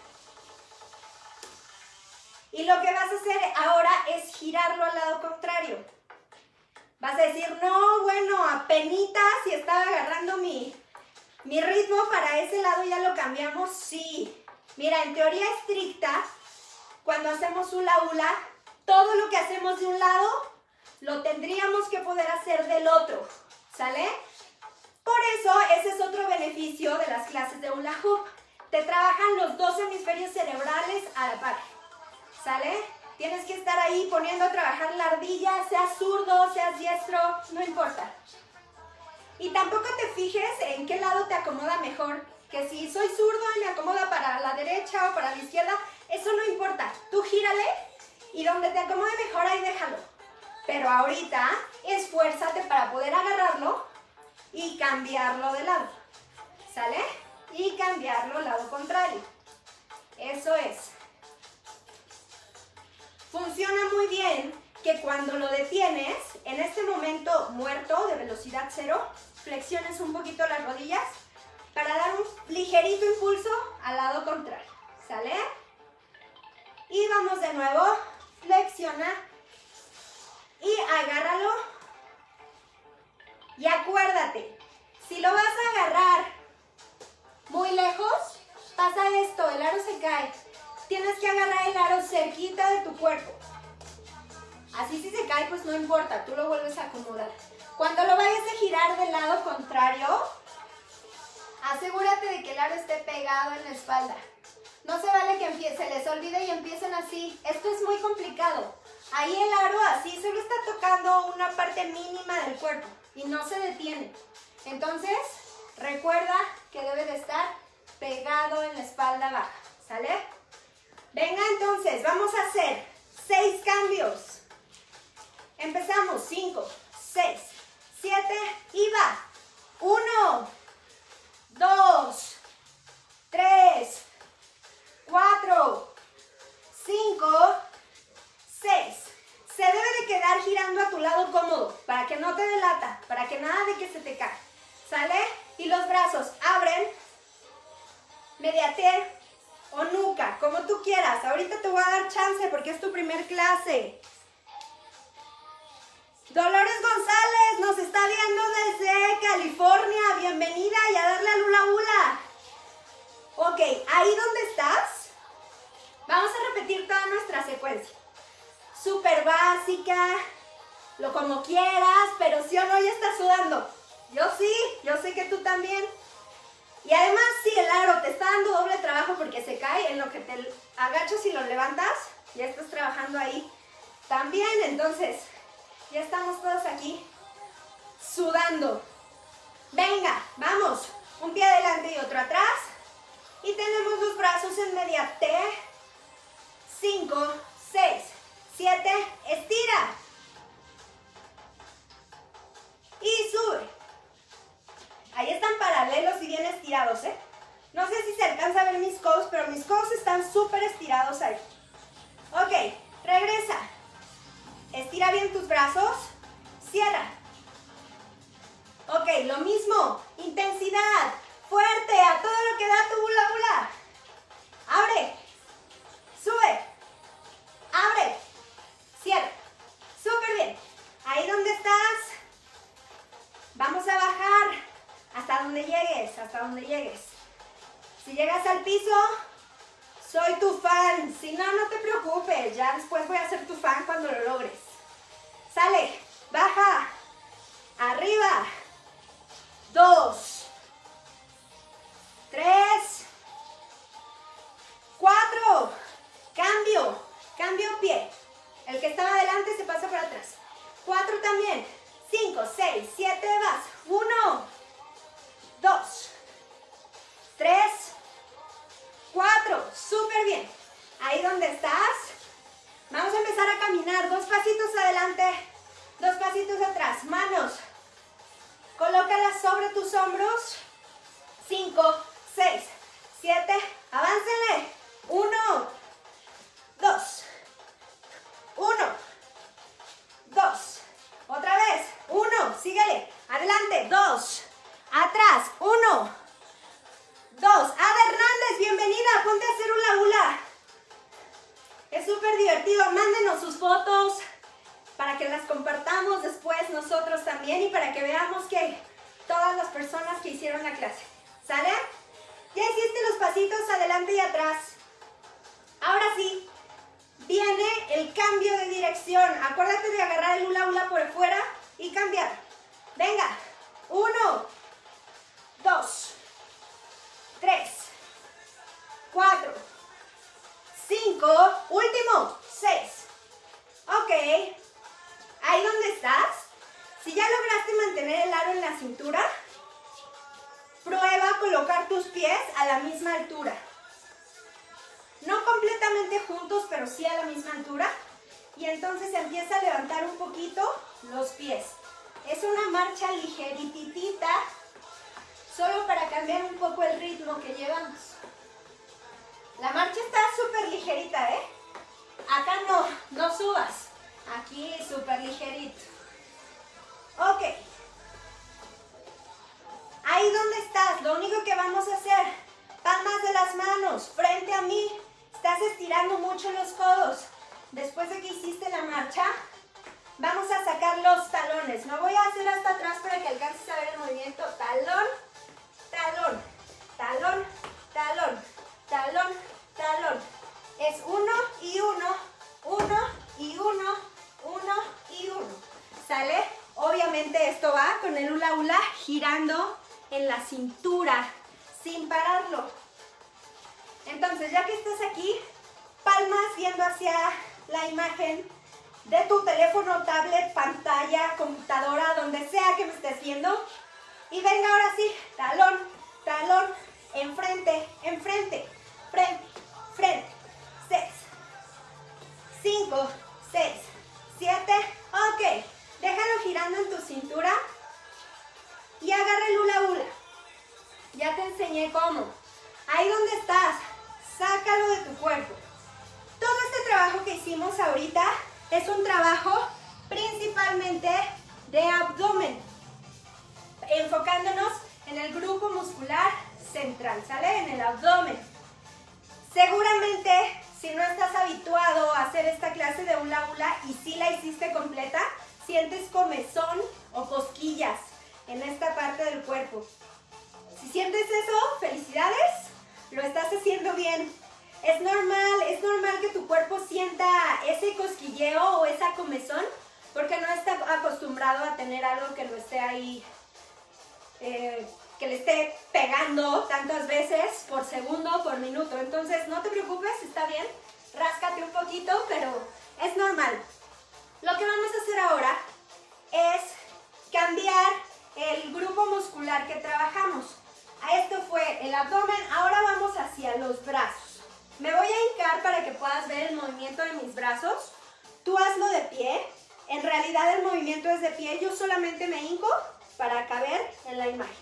Y lo que vas a hacer ahora es girarlo al lado contrario. Vas a decir, no, bueno, apenitas si estaba agarrando mi, ¿Mi ritmo para ese lado ya lo cambiamos? Sí. Mira, en teoría estricta, cuando hacemos hula hula, todo lo que hacemos de un lado, lo tendríamos que poder hacer del otro, ¿sale? Por eso, ese es otro beneficio de las clases de hula hoop. Te trabajan los dos hemisferios cerebrales a la par, ¿sale? Tienes que estar ahí poniendo a trabajar la ardilla, seas zurdo, seas diestro, no importa. Y tampoco te fijes en qué lado te acomoda mejor, que si soy zurdo y me acomoda para la derecha o para la izquierda, eso no importa. Tú gírale y donde te acomode mejor ahí déjalo. Pero ahorita esfuérzate para poder agarrarlo y cambiarlo de lado, ¿sale? Y cambiarlo al lado contrario. Eso es. Funciona muy bien que cuando lo detienes, en este momento muerto de velocidad cero, flexiones un poquito las rodillas para dar un ligerito impulso al lado contrario, ¿sale? Y vamos de nuevo, flexiona y agárralo. Y acuérdate, si lo vas a agarrar muy lejos, pasa esto, el aro se cae. Tienes que agarrar el aro cerquita de tu cuerpo. Así si se cae, pues no importa, tú lo vuelves a acomodar. Cuando lo vayas a girar del lado contrario, asegúrate de que el aro esté pegado en la espalda. No se vale que se les olvide y empiecen así. Esto es muy complicado. Ahí el aro así solo está tocando una parte mínima del cuerpo y no se detiene. Entonces, recuerda que debe de estar pegado en la espalda baja, ¿sale? Venga, entonces, vamos a hacer seis cambios. Empezamos, cinco, seis, siete y va. uno, dos, tres, cuatro, cinco, seis. Se debe de quedar girando a tu lado cómodo, para que no te delata, para que nada de que se te caiga, ¿sale? Y los brazos abren, mediaté o nuca, como tú quieras. Ahorita te voy a dar chance porque es tu primer clase. Dolores González nos está viendo desde California. Bienvenida y a darle al hula hula. Ok, ahí donde estás, vamos a repetir toda nuestra secuencia. Súper básica, lo como quieras, pero sí o no ya estás sudando. Yo sí, yo sé que tú también. Y además, si el aro te está dando doble trabajo porque se cae, en lo que te agachas y lo levantas, ya estás trabajando ahí también. Entonces, ya estamos todos aquí sudando. Venga, vamos. Un pie adelante y otro atrás. Y tenemos los brazos en media T. cinco, seis, siete, estira. Y sube. Ahí están paralelos y bien estirados, ¿eh? No sé si se alcanza a ver mis codos, pero mis codos están súper estirados ahí. Ok, regresa. Estira bien tus brazos. Cierra. Ok, lo mismo. Intensidad. Fuerte, a todo lo que da tu hula hula. Abre. Sube. Abre. Cierra. Súper bien. Ahí donde estás. Vamos a bajar. Hasta donde llegues, hasta donde llegues. Si llegas al piso, soy tu fan. Si no, no te preocupes. Ya después voy a ser tu fan cuando lo logres. Sale, baja, arriba. Dos, tres, cuatro. Cambio, cambio pie. El que estaba adelante se pasa para atrás. Cuatro también. Cinco, seis, siete, vas. Uno. Dos, tres, cuatro, súper bien. Ahí donde estás, vamos a empezar a caminar. Dos pasitos adelante, dos pasitos atrás. Manos, colócalas sobre tus hombros. Cinco, seis, siete, aváncenle. Uno, dos, uno, dos. Otra vez, uno, síguele. Adelante, dos. Atrás, uno, dos. Ada Hernández, bienvenida, ponte a hacer hula hula. Es súper divertido, mándenos sus fotos para que las compartamos después nosotros también y para que veamos que todas las personas que hicieron la clase. ¿Sale? Ya hiciste los pasitos adelante y atrás. Ahora sí, viene el cambio de dirección. Acuérdate de agarrar el hula hula por fuera y cambiar. Venga, uno, dos, tres, cuatro, cinco, último, seis. Ok, ahí donde estás, si ya lograste mantener el aro en la cintura, prueba a colocar tus pies a la misma altura. No completamente juntos, pero sí a la misma altura. Y entonces empieza a levantar un poquito los pies. Es una marcha ligeritita, solo para cambiar un poco el ritmo que llevamos. La marcha está súper ligerita, ¿eh? Acá no, no subas. Aquí súper ligerito. Ok. Ahí donde estás, lo único que vamos a hacer, palmas de las manos, frente a mí. Estás estirando mucho los codos. Después de que hiciste la marcha, vamos a sacar los talones. No voy a hacer hasta atrás para que alcances a ver el movimiento. Talón, talón, talón, talón, talón, talón. Es uno y uno, uno y uno, uno y uno. ¿Sale? Obviamente esto va con el hula hula girando en la cintura, sin pararlo. Entonces, ya que estás aquí, palmas viendo hacia la imagen de tu teléfono, tablet, pantalla, computadora, donde sea que me estés viendo. Y venga, ahora sí, talón, talón, enfrente, enfrente, frente, frente. seis, cinco, seis, siete, ok. Déjalo girando en tu cintura y agarra el hula hula. Ya te enseñé cómo. Ahí donde estás, sácalo de tu cuerpo. Todo este trabajo que hicimos ahorita es un trabajo principalmente de abdomen, enfocándonos en el grupo muscular central, ¿sale? En el abdomen. Seguramente, si no estás habituado a hacer esta clase de hula hula y si la hiciste completa, sientes comezón o cosquillas en esta parte del cuerpo. Si sientes eso, felicidades, lo estás haciendo bien. Es normal, es normal que tu cuerpo sienta ese cosquilleo o esa comezón porque no está acostumbrado a tener algo que lo esté ahí, eh, que le esté pegando tantas veces por segundo, por minuto. Entonces no te preocupes, está bien, ráscate un poquito, pero es normal. Lo que vamos a hacer ahora es cambiar el grupo muscular que trabajamos. Esto fue el abdomen, ahora vamos hacia los brazos. Me voy a hincar para que puedas ver el movimiento de mis brazos. Tú hazlo de pie. En realidad el movimiento es de pie, yo solamente me hinco para caber en la imagen.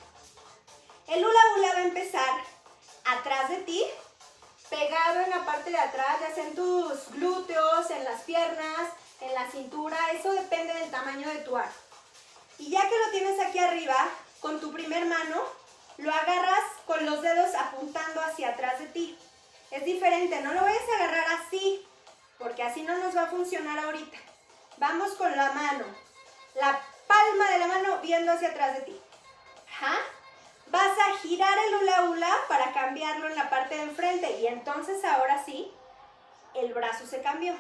El hula hula va a empezar atrás de ti, pegado en la parte de atrás, ya sea en tus glúteos, en las piernas, en la cintura, eso depende del tamaño de tu aro. Y ya que lo tienes aquí arriba, con tu primer mano, lo agarras con los dedos apuntando hacia atrás de ti. Es diferente, no lo vayas a agarrar así, porque así no nos va a funcionar ahorita. Vamos con la mano, la palma de la mano viendo hacia atrás de ti. Ajá. Vas a girar el hula hula para cambiarlo en la parte de enfrente y entonces ahora sí, el brazo se cambió.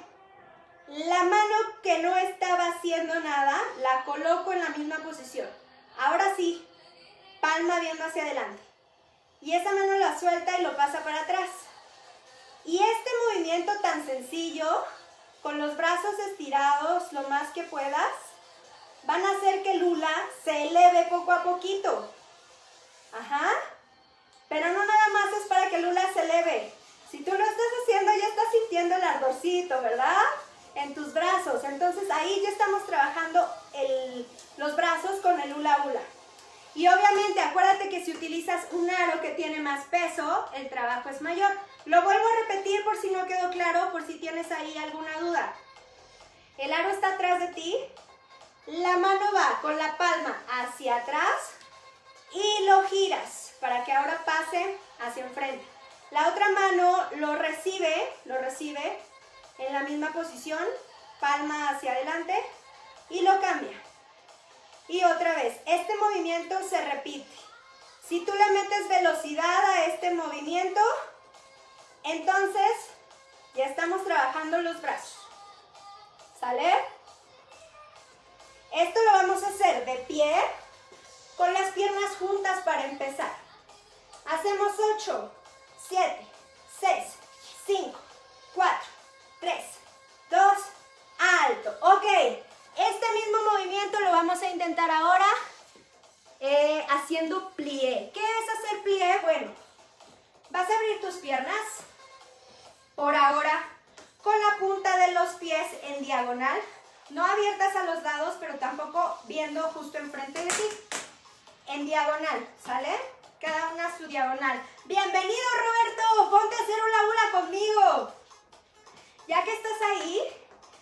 La mano que no estaba haciendo nada, la coloco en la misma posición. Ahora sí, palma viendo hacia adelante. Y esa mano la suelta y lo pasa para atrás. Y este movimiento tan sencillo, con los brazos estirados lo más que puedas, van a hacer que el hula se eleve poco a poquito. Ajá. Pero no nada más es para que el hula se eleve. Si tú lo estás haciendo, ya estás sintiendo el ardorcito, ¿verdad? En tus brazos. Entonces ahí ya estamos trabajando el, los brazos con el hula hula. Y obviamente acuérdate que si utilizas un aro que tiene más peso, el trabajo es mayor. Lo vuelvo a repetir por si no quedó claro, por si tienes ahí alguna duda. El aro está atrás de ti, la mano va con la palma hacia atrás y lo giras para que ahora pase hacia enfrente. La otra mano lo recibe, lo recibe en la misma posición, palma hacia adelante y lo cambia. Y otra vez, este movimiento se repite. Si tú le metes velocidad a este movimiento, entonces ya estamos trabajando los brazos. ¿Sale? Esto lo vamos a hacer de pie, con las piernas juntas para empezar. Hacemos ocho, siete, seis, cinco, cuatro, tres, dos, alto. Ok, este mismo movimiento lo vamos a intentar ahora eh, haciendo plié. ¿Qué es hacer plié? Bueno, vas a abrir tus piernas, por ahora, con la punta de los pies en diagonal, no abiertas a los lados, pero tampoco viendo justo enfrente de ti. En diagonal, ¿sale? Cada una a su diagonal. Bienvenido, Roberto, ponte a hacer hula hula conmigo. Ya que estás ahí,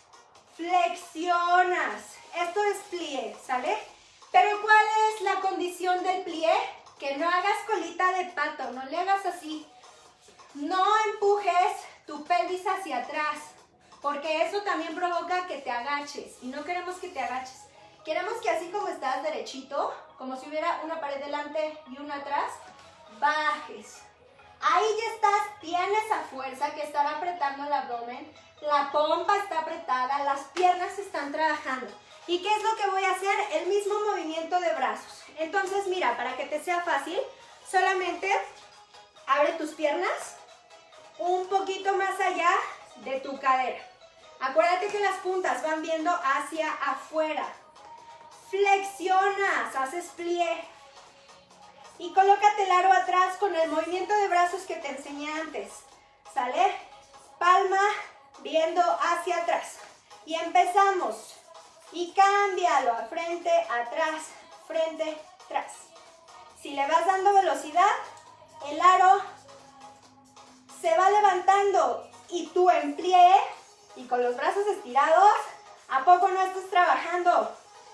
flexionas. Esto es plié, ¿sale? Pero ¿cuál es la condición del plié? Que no hagas colita de pato, no le hagas así. No empujes tu pelvis hacia atrás, porque eso también provoca que te agaches y no queremos que te agaches. Queremos que así como estás derechito, como si hubiera una pared delante y una atrás, bajes. Ahí ya estás, tienes a fuerza que estar apretando el abdomen, la pompa está apretada, las piernas están trabajando. ¿Y qué es lo que voy a hacer? El mismo movimiento de brazos. Entonces mira, para que te sea fácil, solamente abre tus piernas un poquito más allá de tu cadera. Acuérdate que las puntas van viendo hacia afuera. Flexionas, haces plié. Y colócate el aro atrás con el movimiento de brazos que te enseñé antes. ¿Sale? Palma viendo hacia atrás. Y empezamos. Y cámbialo a frente, atrás, frente, atrás. Si le vas dando velocidad, el aro se va levantando y tú en plié y con los brazos estirados, ¿a poco no estás trabajando?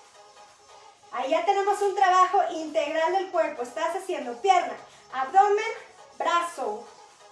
Ahí ya tenemos un trabajo integral del cuerpo. Estás haciendo pierna, abdomen, brazo.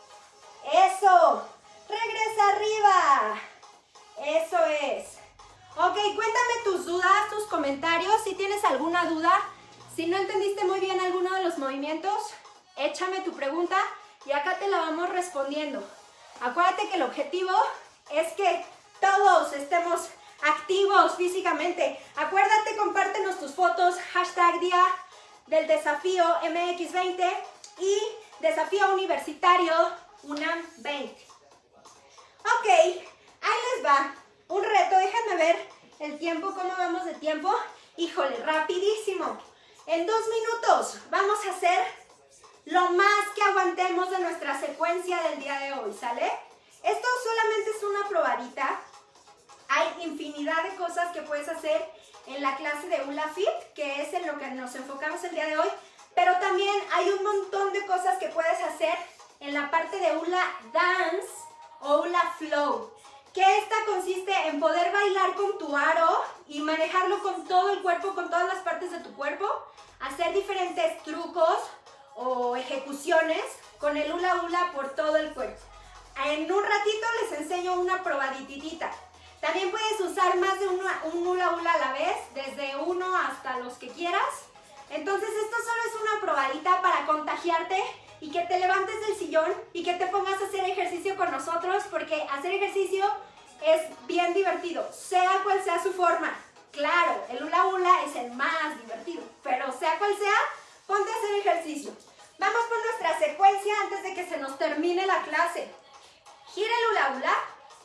Eso. Regresa arriba. Eso es. Ok, cuéntame tus dudas, tus comentarios. Si tienes alguna duda, si no entendiste muy bien alguno de los movimientos, échame tu pregunta y acá te la vamos respondiendo. Acuérdate que el objetivo es que todos estemos activos físicamente. Acuérdate, compártenos tus fotos, hashtag día del desafío M X veinte y desafío universitario UNAM veinte. Ok, ahí les va un reto. Déjenme ver el tiempo, cómo vamos de tiempo. Híjole, rapidísimo. En dos minutos vamos a hacer lo más que aguantemos de nuestra secuencia del día de hoy, ¿sale? Esto solamente es una probadita. Hay infinidad de cosas que puedes hacer en la clase de Hula Fit, que es en lo que nos enfocamos el día de hoy, pero también hay un montón de cosas que puedes hacer en la parte de Hula Dance o Hula Flow, que esta consiste en poder bailar con tu aro y manejarlo con todo el cuerpo, con todas las partes de tu cuerpo, hacer diferentes trucos o ejecuciones con el hula hula por todo el cuerpo. En un ratito les enseño una probaditita. También puedes usar más de una, un hula hula a la vez, desde uno hasta los que quieras. Entonces esto solo es una probadita para contagiarte y que te levantes del sillón y que te pongas a hacer ejercicio con nosotros, porque hacer ejercicio es bien divertido, sea cual sea su forma. Claro, el hula hula es el más divertido, pero sea cual sea, ponte a hacer ejercicio. Vamos por nuestra secuencia antes de que se nos termine la clase. Gira el hula hula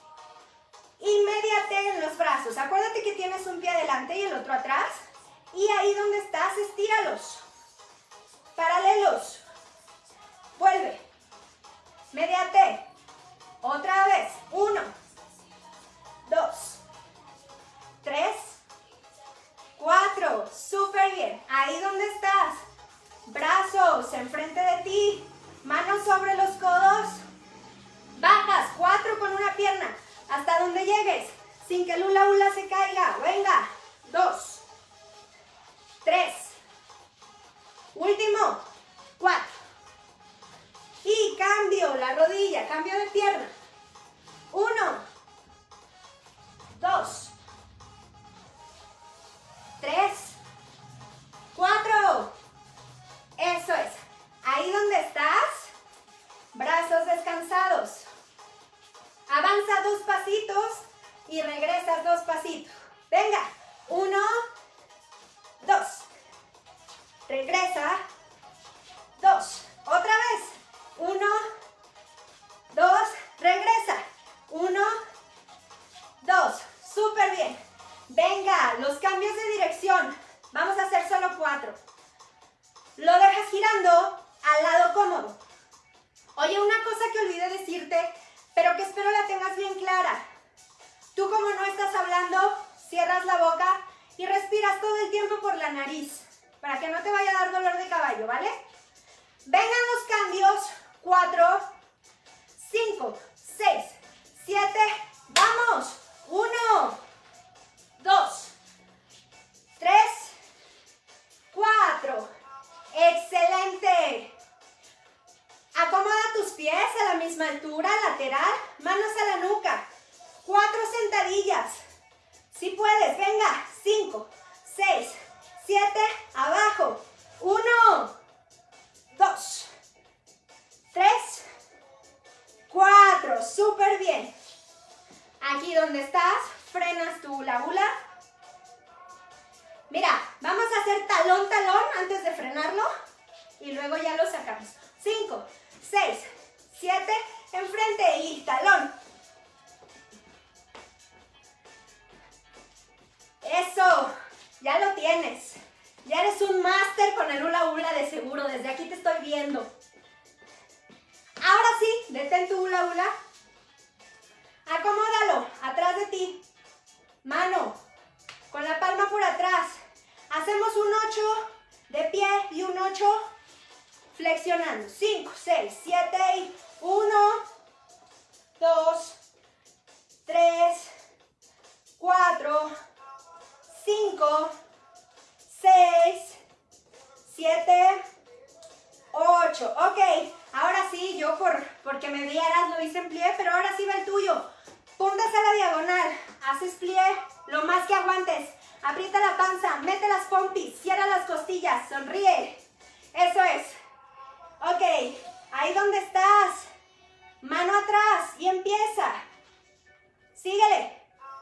y médiate en los brazos. Acuérdate que tienes un pie adelante y el otro atrás. Y ahí donde estás, estíralos. Paralelos. Vuelve. Médiate. Otra vez. Uno. Dos. Tres. Cuatro. Súper bien. Ahí donde estás. Brazos enfrente de ti. Manos sobre los codos. Bajas. Cuatro con una pierna. Hasta donde llegues. Sin que el hula hula se caiga. Venga. Dos. Tres. Último. Cuatro. Y cambio la rodilla. Cambio de pierna. Uno. Dos. Tres. Cuatro. Eso es. decirte, pero que espero la tengas bien clara. Tú, como no estás hablando, cierras la boca y respiras todo el tiempo por la nariz, para que no te vaya a dar dolor de caballo, ¿vale? Vengan los cambios. Cuatro, cinco, seis, siete, vamos. Uno, dos, tres, cuatro. Excelente. Acomoda tus pies a la misma altura, lateral, manos a la nuca. Cuatro sentadillas. Si puedes, venga. Cinco, seis, siete, abajo. Uno, dos, tres, cuatro. Súper bien. Aquí donde estás, frenas tu hula hula. Mira, vamos a hacer talón, talón antes de frenarlo y luego ya lo sacamos. Cinco, seis, siete, enfrente y talón. Eso, ya lo tienes. Ya eres un máster con el hula hula de seguro, desde aquí te estoy viendo. Ahora sí, detén tu hula hula. Acomódalo, atrás de ti. Mano, con la palma por atrás. Hacemos un ocho de pie y un ocho flexionando. cinco, seis, siete y uno, dos, tres, cuatro, cinco, seis, siete, ocho. Ok, ahora sí, yo por, porque me vieras lo hice en plie, pero ahora sí va el tuyo. Puntas a la diagonal, haces plie lo más que aguantes. Aprieta la panza, mete las pompis, cierra las costillas, sonríe. Eso es. Ok, ahí donde estás. Mano atrás y empieza. Síguele.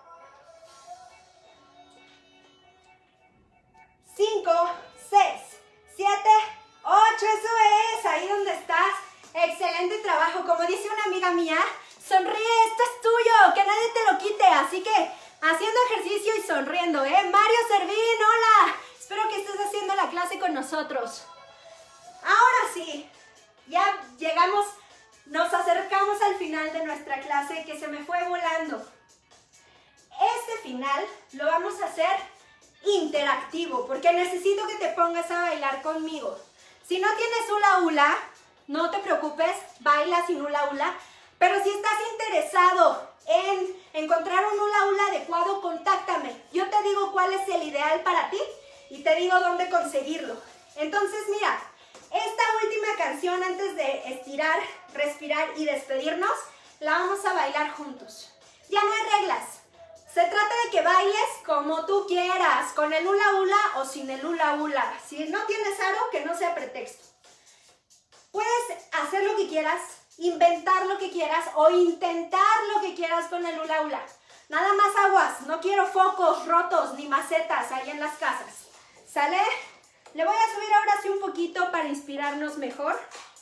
Cinco, seis, siete, ocho. Eso es. Ahí donde estás. Excelente trabajo. Como dice una amiga mía, sonríe, esto es tuyo, que nadie te lo quite. Así que haciendo ejercicio y sonriendo, ¿eh? Mario Servín, hola. Espero que estés haciendo la clase con nosotros. Ahora sí, ya llegamos, nos acercamos al final de nuestra clase que se me fue volando. Este final lo vamos a hacer interactivo porque necesito que te pongas a bailar conmigo. Si no tienes hula hula, no te preocupes, baila sin hula hula. Pero si estás interesado en encontrar un hula hula adecuado, contáctame. Yo te digo cuál es el ideal para ti y te digo dónde conseguirlo. Entonces, mira, esta última canción antes de estirar, respirar y despedirnos, la vamos a bailar juntos. Ya no hay reglas. Se trata de que bailes como tú quieras, con el hula hula o sin el hula hula. Si no tienes aro, que no sea pretexto. Puedes hacer lo que quieras, inventar lo que quieras o intentar lo que quieras con el hula hula. Nada más aguas, no quiero focos rotos ni macetas ahí en las casas. ¿Sale? Le voy a subir ahora sí un poquito para inspirarnos mejor.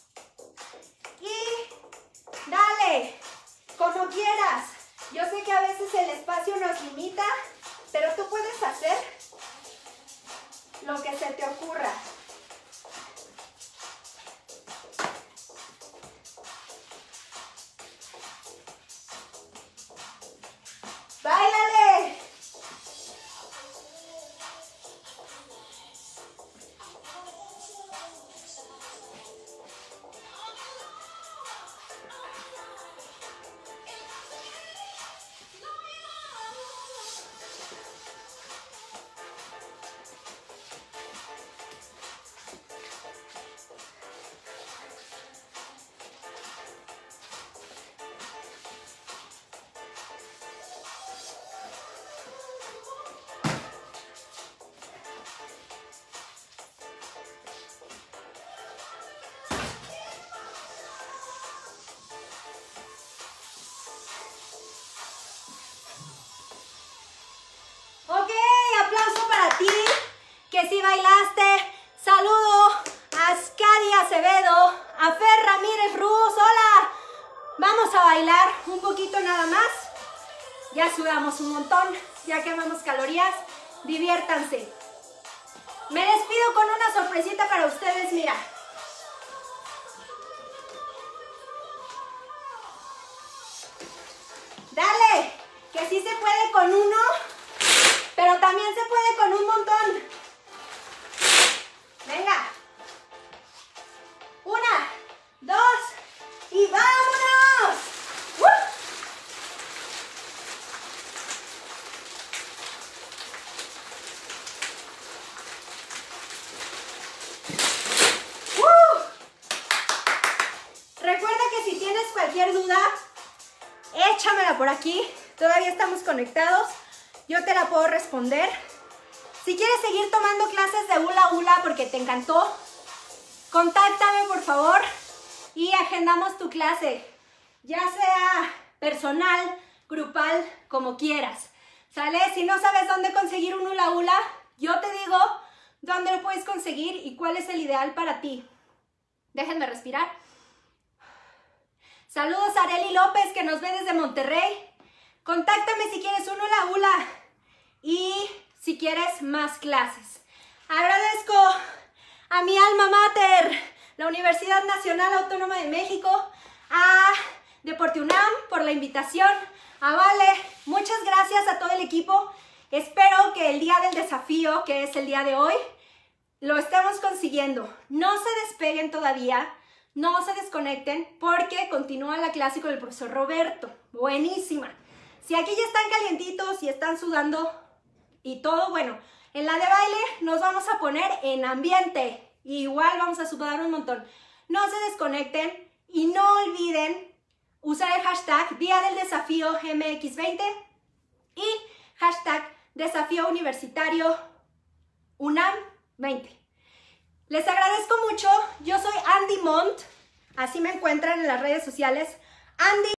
Y dale, como quieras. Yo sé que a veces el espacio nos limita, pero tú puedes hacer lo que se te ocurra. ¡Báilale! Que si bailaste, saludo a Ascadi Acevedo, a Fer Ramírez Ruz, hola. Vamos a bailar un poquito nada más. Ya sudamos un montón, ya quemamos calorías. Diviértanse. Me despido con una sorpresita para ustedes, mira. puede con uno, pero también se puede con un montón. Venga. Una, dos y vámonos. ¡Uh! ¡Uh! Recuerda que si tienes cualquier duda, échamela por aquí. Todavía estamos conectados. Yo te la puedo responder. Si quieres seguir tomando clases de hula hula porque te encantó, contáctame por favor y agendamos tu clase. Ya sea personal, grupal, como quieras. ¿Sale? Si no sabes dónde conseguir un hula hula, yo te digo dónde lo puedes conseguir y cuál es el ideal para ti. Déjenme respirar. Saludos a Areli López, que nos ve desde Monterrey. Contáctame si quieres un hula hula y si quieres más clases. Agradezco a mi alma mater, la Universidad Nacional Autónoma de México, a Deporte UNAM por la invitación, a Vale, muchas gracias a todo el equipo. Espero que el día del desafío, que es el día de hoy, lo estemos consiguiendo. No se despeguen todavía, no se desconecten porque continúa la clase con el profesor Roberto. Buenísima. Si aquí ya están calientitos y están sudando y todo, bueno, en la de baile nos vamos a poner en ambiente. Igual vamos a sudar un montón. No se desconecten y no olviden usar el hashtag Día del Desafío M X veinte y hashtag Desafío Universitario UNAM veinte. Les agradezco mucho. Yo soy Andy Mont. Así me encuentran en las redes sociales. Andy